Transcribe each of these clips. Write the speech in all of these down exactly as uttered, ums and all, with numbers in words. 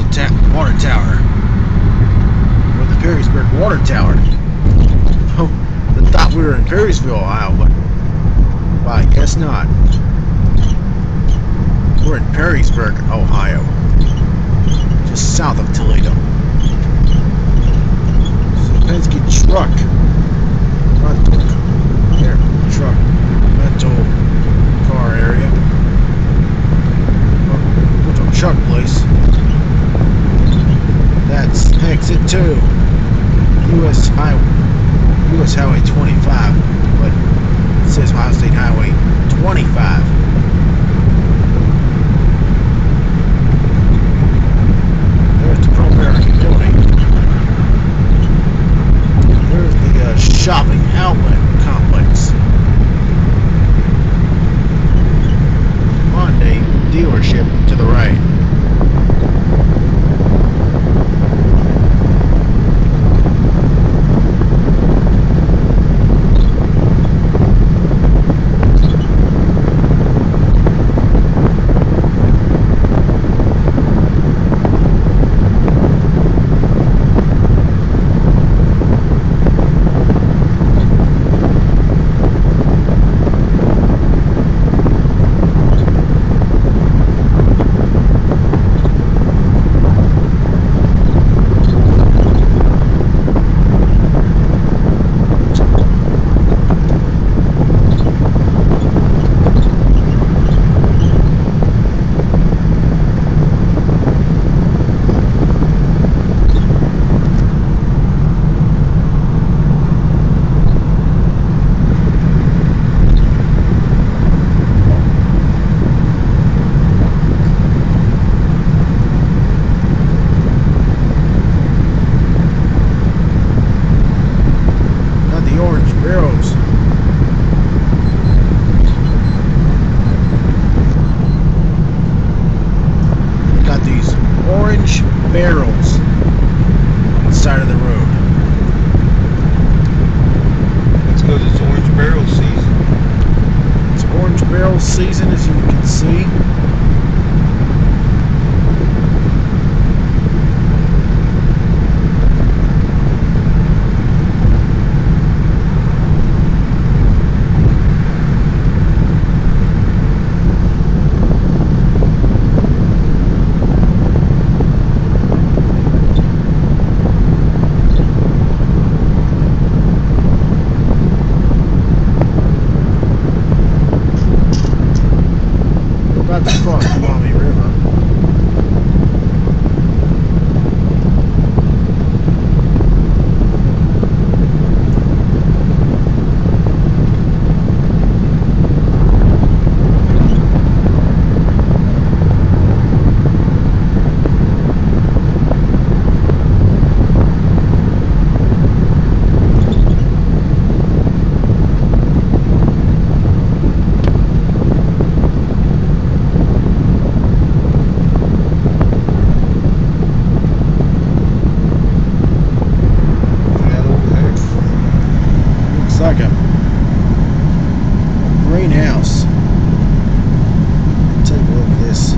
ta water tower. Or the Perrysburg water tower. Oh, I thought we were in Perrysville, Ohio, but well, I guess not. We're in Perrysburg, Ohio. Just south of Toledo. Penske truck. Rental. There, truck. Rental car area. Rental truck place. That's exit two. U S Highway. U S Highway twenty-five. But it says Ohio State Highway twenty-five. There's the Pro-American building. There's the uh, shopping outlet complex. Hyundai dealership to the right. Barrels on the side of the road. That's because it's orange barrel season. It's orange barrel season, as you can see. Across the Maumee River. Like a greenhouse. Take a look at this.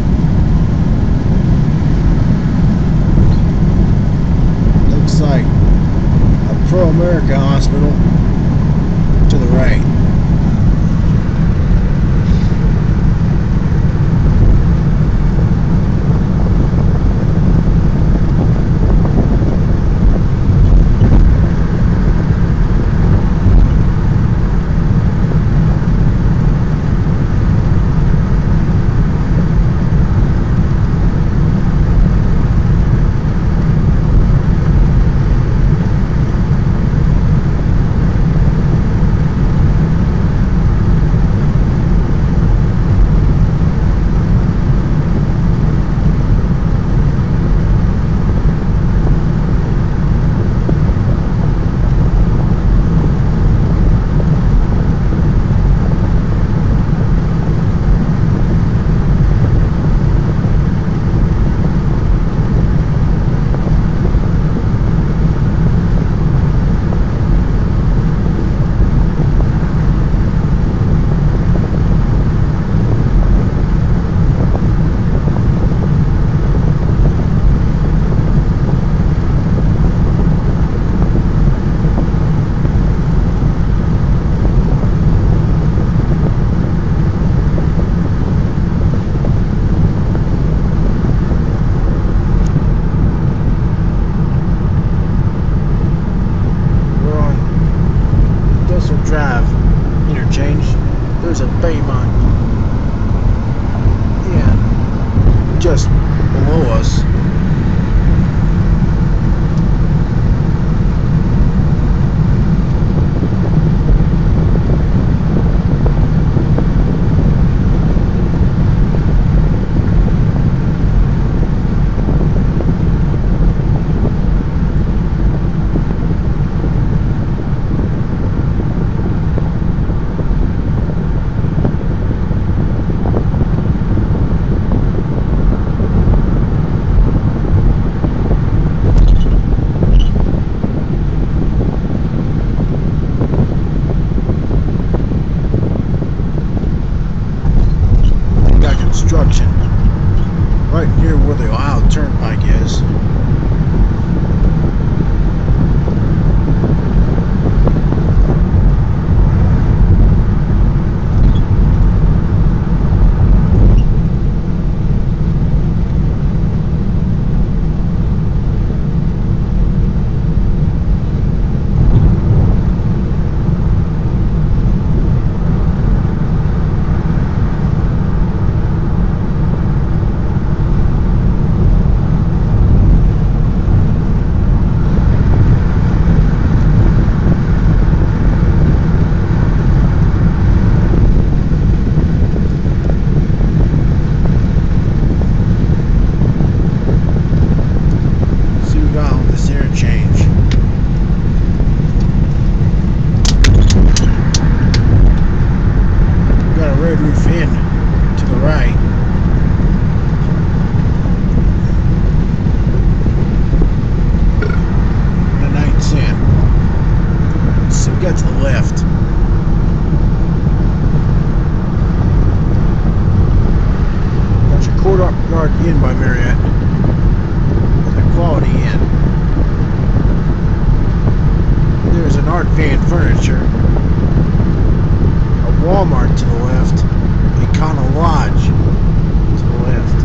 Looks like a Pro-America hospital to the right. just below us. Construction right near where the Ohio Turnpike is. Roof in to the right. And a night's in. So we got to the left. That's your courtyard inn by Marriott. That's a quality inn. There's an Art Van Furniture. A Walmart to the left. Econo Lodge to the left.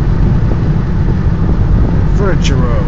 Furniture Row.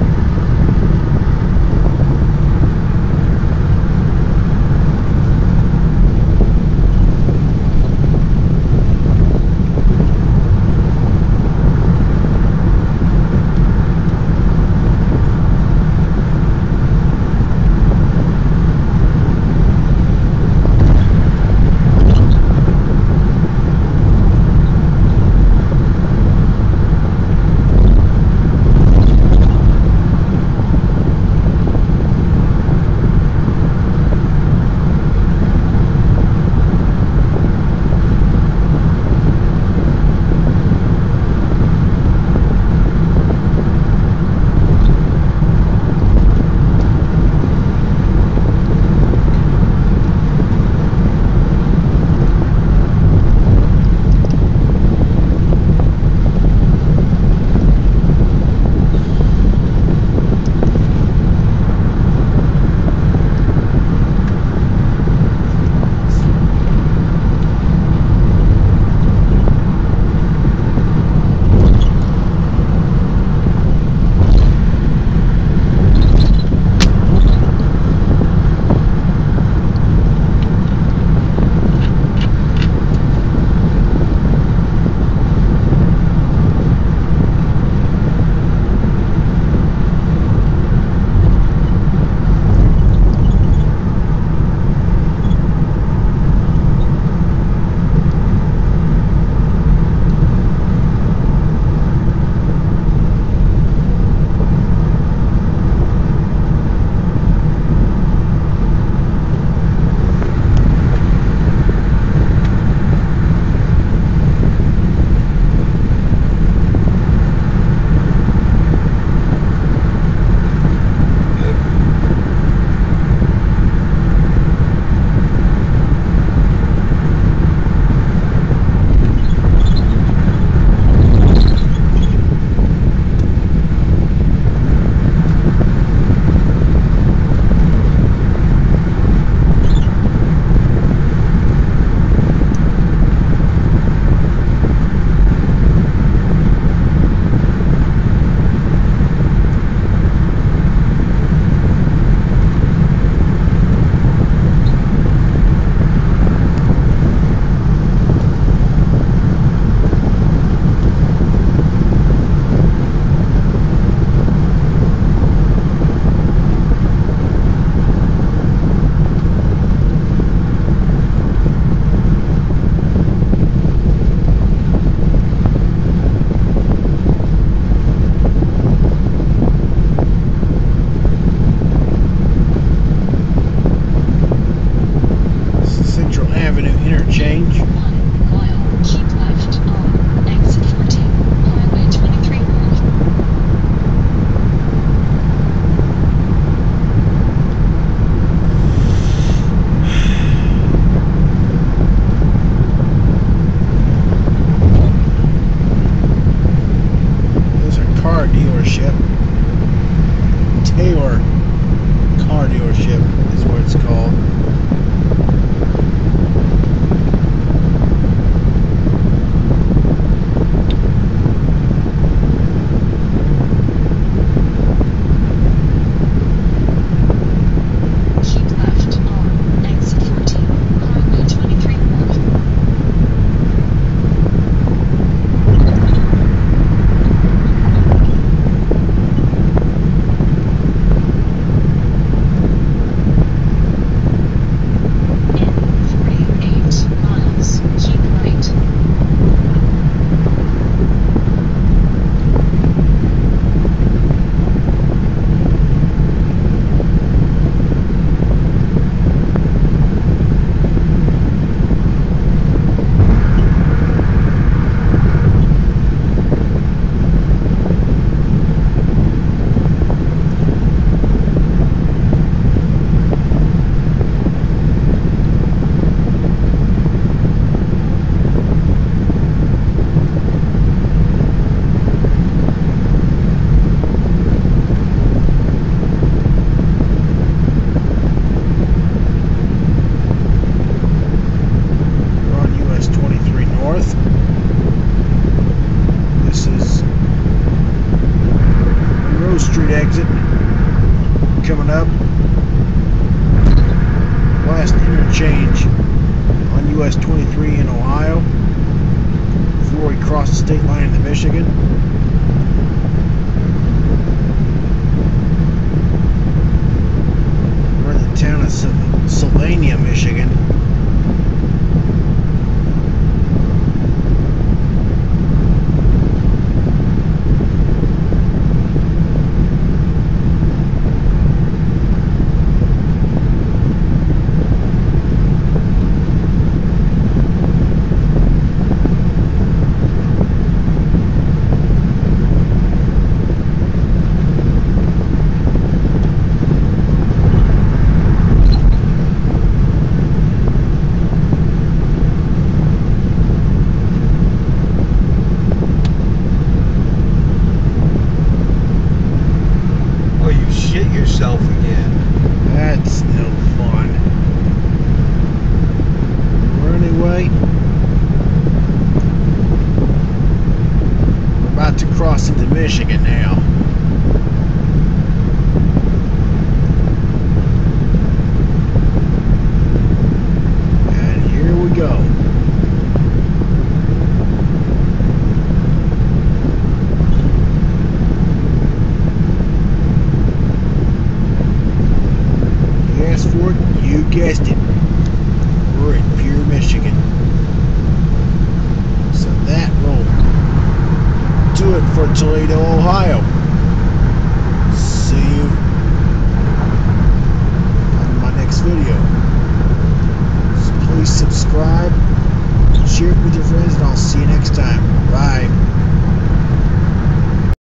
Street exit coming up. Last interchange on U S twenty-three in Ohio before we cross the state line into Michigan. We're in the town of Syl- Sylvania, Michigan. Shit yourself again. That's no fun. Well, anyway, we're about to cross into Michigan now. And here we go. For it, you guessed it, we're in pure Michigan. So that will do it for Toledo, Ohio. See you on my next video. So please subscribe, share it with your friends, and I'll see you next time. Bye.